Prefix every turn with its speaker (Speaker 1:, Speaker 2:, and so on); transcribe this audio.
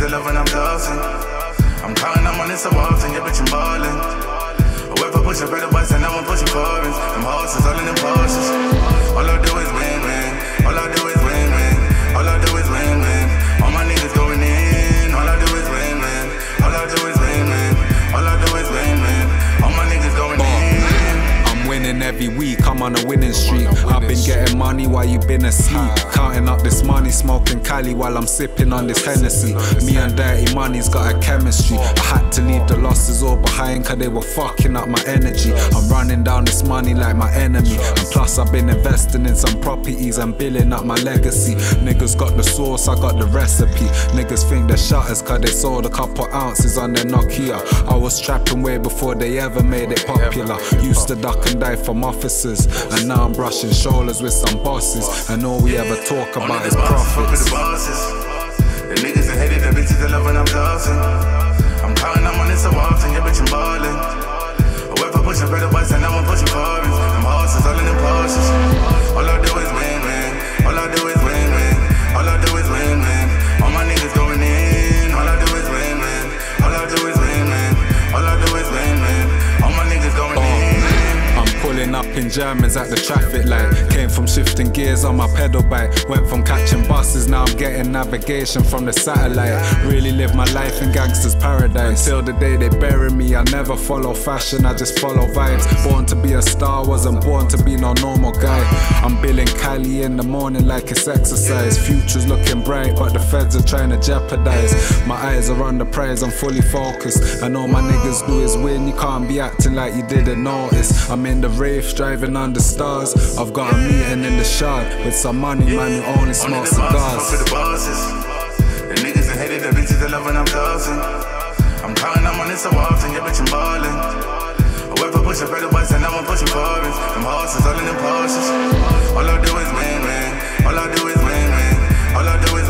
Speaker 1: the love when I'm tossing. I'm counting on money so often, yeah, bitch, I'm ballin'. Whoever push a better bus and now I'm pushing foreigns. Them horses all in them Porsches. All I do is win, win. All I do is win, win. All I do is win, win. All my niggas going in. All I do is win, win. All I do is win, win. All I do is win, win. All my niggas going in.
Speaker 2: Winning every week, I'm on a winning streak. I've been getting money while you been asleep. Counting up this money, smoking Cali while I'm sipping on this Hennessy. Me and Dirty Money's got a chemistry. I had to leave the losses all behind cause they were fucking up my energy. I'm running down this money like my enemy. And plus I've been investing in some properties and building up my legacy. Niggas got the sauce, I got the recipe. Niggas think they're shutters cause they sold a couple ounces on their Nokia. I was trapping way before they ever made it popular. Used to duck and die from officers, and now I'm brushing shoulders with some bosses, and all we ever talk about is profits.
Speaker 1: The niggas that hated the bitches that love when I'm tossing. I'm counting on money so often, yeah, bitch, I'm ballin'. Whoever push a better bus and now I'm pushing foreigns. Them horses all in them Porsches. All I do is win, win. All I do is win, win. All I do is win, win. All my niggas going in. All I do is win, win. All I do is win, win. All I do is win, win. All my niggas going in.
Speaker 2: Pulling up in Germans at the traffic light. Came from shifting gears on my pedal bike. Went from catching buses, now I'm getting navigation from the satellite. Really live my life in gangster's paradise. Until the day they bury me, I never follow fashion, I just follow vibes. Born to be a star, wasn't born to be no normal guy. I'm billing Cali in the morning like it's exercise. Future's looking bright, but the feds are trying to jeopardize. My eyes are on the prize, I'm fully focused. And all my niggas do is win, you can't be acting like you didn't notice. I'm in the Wraith, driving under stars. I've got a meeting in the shard with some money, man who only smokes cigars.
Speaker 1: For the bosses, the niggas that hated the bitches that love when I'm tossing. I'm counting on money so often, yeah, bitch, I'm ballin'. Whoever push a better bus and now I'm pushing foreigns. Them horses all in them Porsches. All I do is win, win. All I do is win, win. All I do is